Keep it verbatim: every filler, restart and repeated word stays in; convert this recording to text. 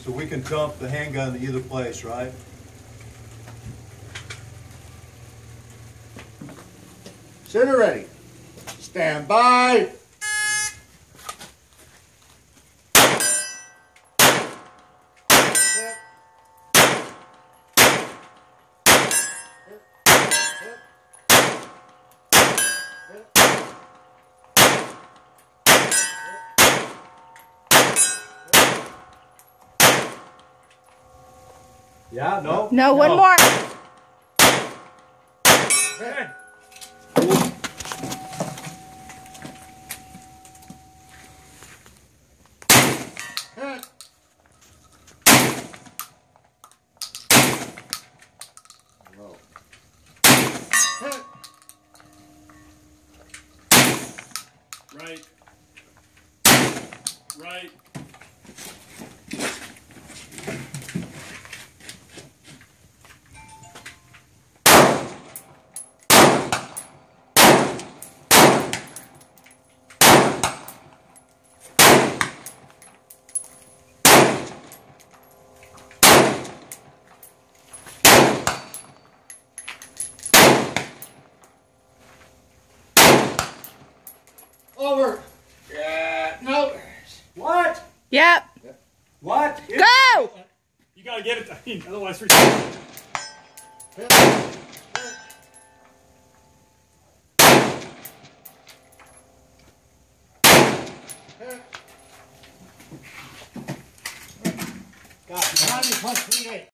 So we can dump the handgun to either place, right? Center ready. Stand by. Yeah, no? No, one more. Hey. Right. Right. Over. Yeah, no. What? Yep. What? Go! You gotta get it. I mean, otherwise we're. God, how do you punch three eight?